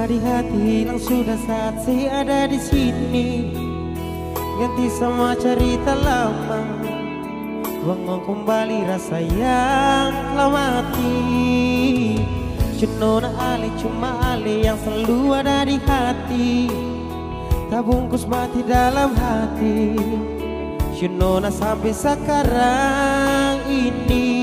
Luka di hati hilang sudah saat saya ada di sini. Ganti semua cerita lama, bangun kembali rasa yang telah mati. Cunona ale cuma ale yang selalu ada di hati, tak bungkus mati dalam hati. Cunona sampai sekarang ini.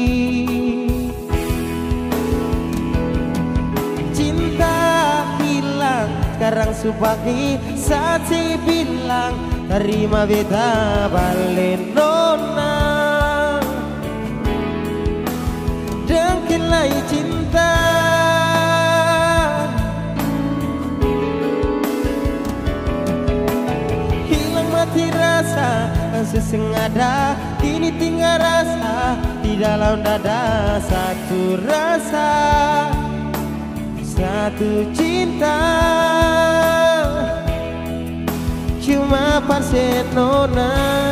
Sekarang subaki saat si bilang terima beta balik nona. Dengkinlah cinta, hilang mati rasa masih sengaja. Kini tinggal rasa di dalam dada, satu rasa, satu cinta. Cuma Barcelona.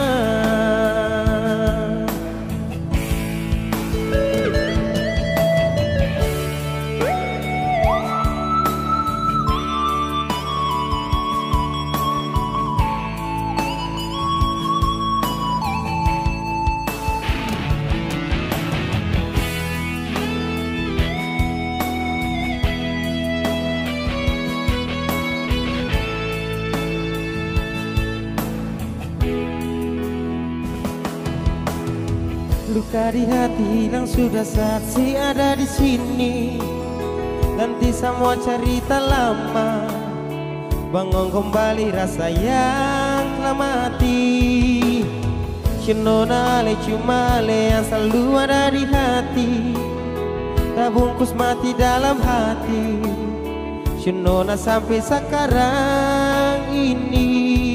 Luka di hati hilang sudah saat si ada di sini. Ganti semua cerita lama, bangun kembali rasa yang telah mati. Cunona ale cuma ale yang selalu ada di hati, tak bungkus mati dalam hati. Cunona sampai sekarang ini.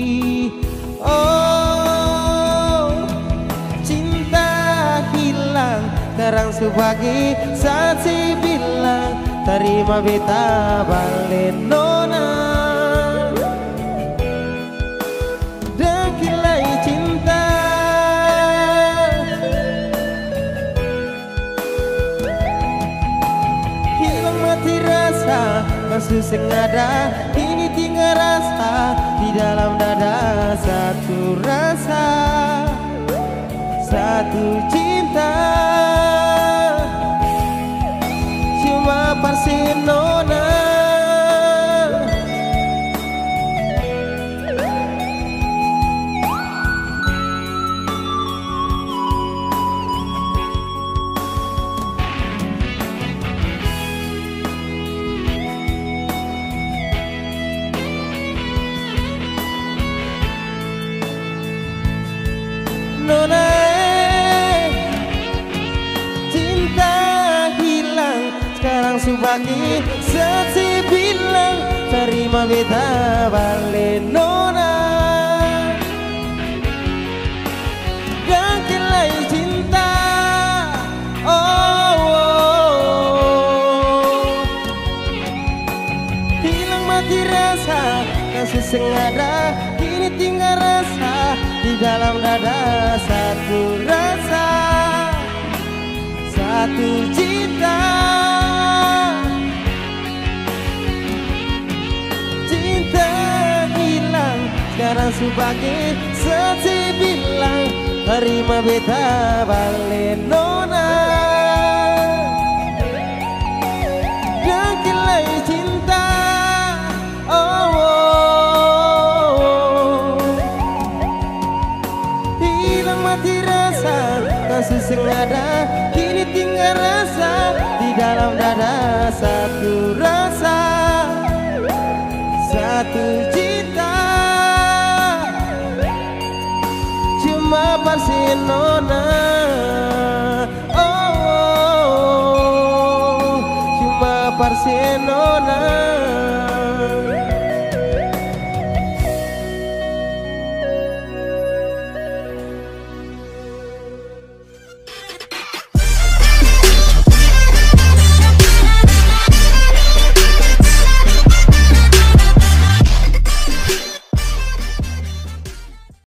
Sekarang sebagai saat si bilang terima beta balik nona. Dengkinlah cinta, hilang mati rasa masih sengaja. Ini tinggal rasa di dalam dada, satu rasa, satu cinta. Barcelona. Nona, cinta hilang sekarang subaki saksi bilang terima beta balik nona. Dengkinlah cinta, hilang mati rasa kasih sengaja. Kini tinggal rasa di dalam dada, satu rasa, satu cinta. Sekarang sebagai saksi bilang terima beta balik nona. Dengkinlah cinta, hilang mati rasa masih sengaja. Kini tinggal rasa di dalam dada, satu rasa, satu cinta. Barcelona.